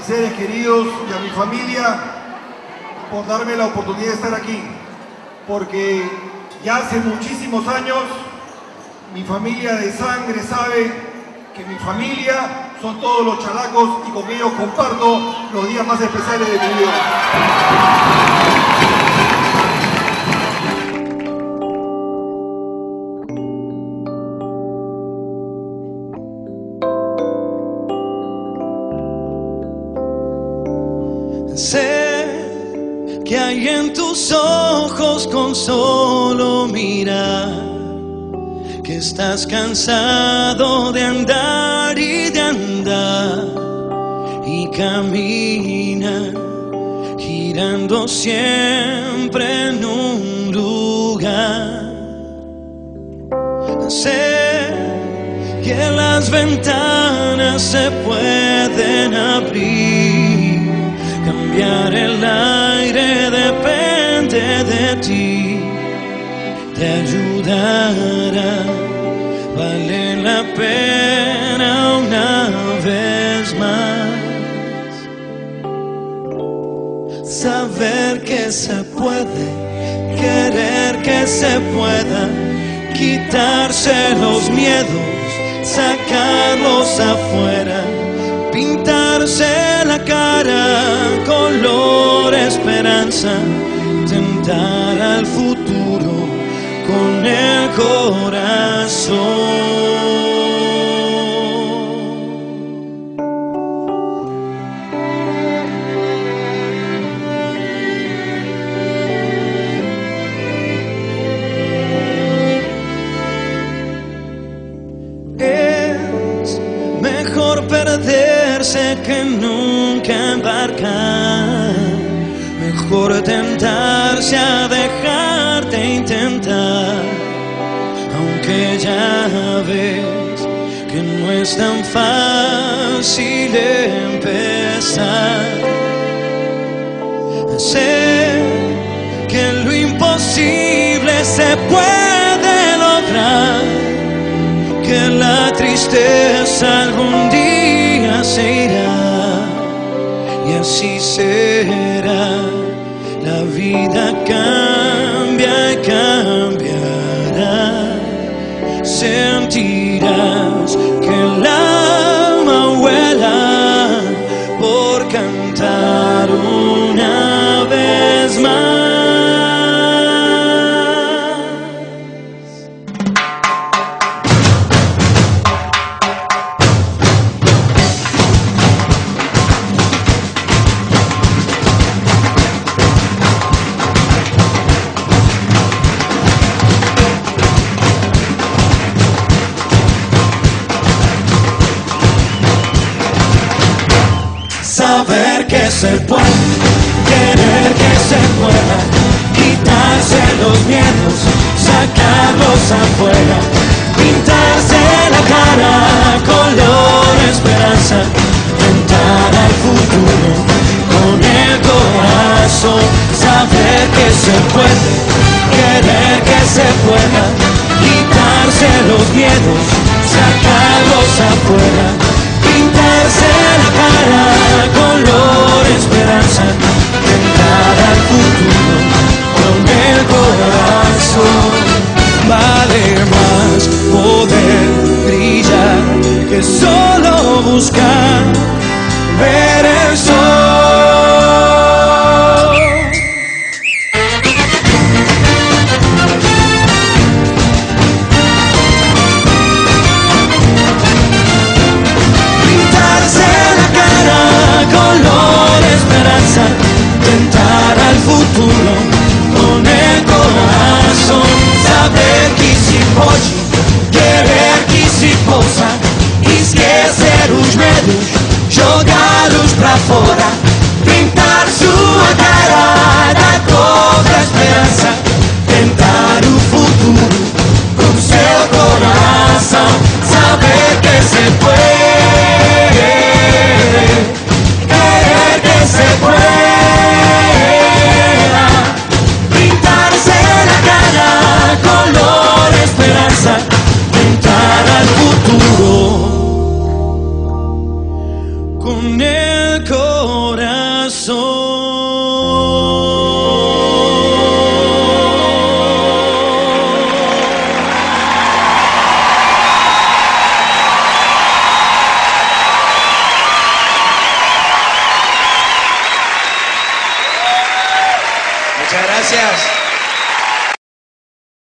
mis seres queridos y a mi familia por darme la oportunidad de estar aquí, porque ya hace muchísimos años mi familia de sangre sabe que mi familia son todos los chalacos y con ellos comparto los días más especiales de mi vida. Sé que hay en tus ojos con solo mirar que estás cansado de andar y de andar y camina girando siempre en un lugar. Sé que las ventanas se pueden abrir, cambiar el aire depende de ti, te ayudará, vale la pena una vez más. Saber que se puede, querer que se pueda, quitarse los miedos, sacarlos afuera, pintarse la cara color esperanza, tentar al futuro con el corazón. Es mejor perderse que nunca embarcar, mejor tentarse a dejarte intentar, aunque ya ves que no es tan fácil empezar. Sé que lo imposible se puede lograr, que la tristeza algún día se irá y así será. La vida cambia y cambiará. Sentirás que el alma vuela por cantar una vez más. Saber que se puede, querer que se pueda, quitarse los miedos, sacarlos afuera, pintarse la cara color esperanza, tentar al futuro con el corazón. Saber que se puede, querer que se pueda, quitarse los miedos, sacarlos afuera, pintarse la cara color esperanza, tentar al futuro con el corazón. Vale más poder brillar que solo buscar ver el sol. Tentar al futuro con el corazón. Saber que se pode, querer que se possa, esquecer os medos, jogá-los pra fora, pintar sua cara da cor da esperança, tentar o futuro com seu coração. Saber que se puede, querer que se puede, tentar al futuro con el corazón. Gracias.